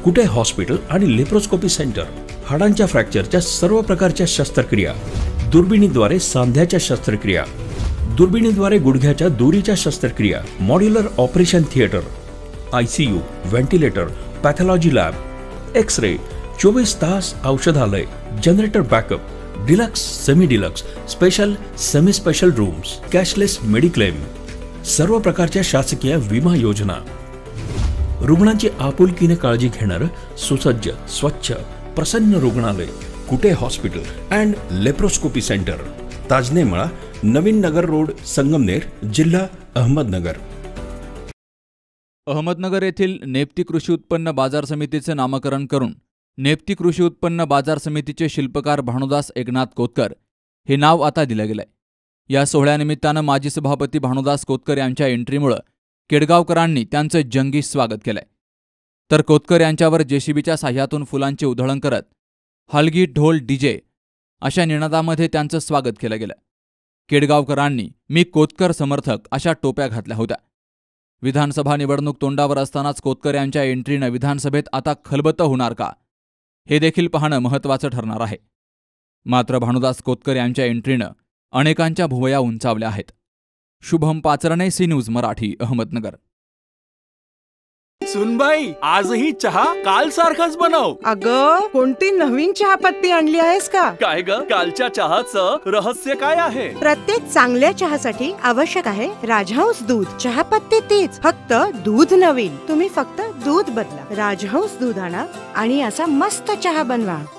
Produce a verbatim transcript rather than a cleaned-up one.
कुटे hospital आणि laparoscopy centre, हाडांच्या फ्रॅक्चरच्या सर्व प्रकारच्या शस्त्रक्रिया, दुर्बिणीद्वारे सांध्याच्या शस्त्रक्रिया, दुर्बिणीद्वारे गुडघ्याच्या दोरीच्या शस्त्रक्रिया, modular operation theatre, ICU, ventilator, pathology lab, X ray, चोवीस तास औषधालय, generator backup, deluxe, semi deluxe, special, semi special rooms, cashless mediclaim, सर्व प्रकारच्या शासकीय विमा योजना, रुग्णांची आपुलकीने काळजी घेणारं सुसज्ज, स्वच्छ, प्रसन्न रुग्णालय, Kute hospital and laparoscopy centre, Tajne Mala, Navin Nagar road, Sangamner, जिल्हा अहमदनगर. अहमदनगर येथील नेप्ती कृषी उत्पन्न बाजार समितीचे नामकरण करून नेप्ती कृषी उत्पन्न बाजार समितीचे शिल्पकार भानुदास एकनाथ कोतकर हे नाव आता दिलं गेलंय. या सोहळ्यानिमित्तानं माजी सभापती भानुदास कोतकर यांच्या एंट्रीमुळं केडगावकरांनी त्यांचं जंगी स्वागत केलंय. तर कोतकर यांच्यावर जेसीबीच्या साह्यातून फुलांची उधळण करत हलगी, ढोल, डीजे अशा निनादामध्ये त्यांचं स्वागत केलं गेलं. केडगावकरांनी मी कोतकर समर्थक अशा टोप्या घातल्या होत्या. विधानसभा निवडणूक तोंडावर असतानाच कोतकर यांच्या एंट्रीनं विधानसभेत आता खलबतं होणार का, हे देखील पाहणं महत्त्वाचं ठरणार आहे. मात्र भानुदास कोतकर यांच्या एंट्रीनं अनेकांच्या भुवया उंचावल्या आहेत. Shubham Pacharne, C news Marathi, Ahmednagar. सुनबाई, आजही चहा काल सारखाच बनव. अगं, कोणती नवीन चहापत्ती आणली आहेस का? काय ग, कालच्या चहाचं रहस्य काय आहे? प्रत्येक चांगल्या चहासाठी आवश्यक आहे राजहंस दूध. चहापत्ती तीच, फक्त दूध नवीन. तुम्ही फक्त दूध बदला. राजहंस दूध आणा आणि असा मस्त चहा बनवा.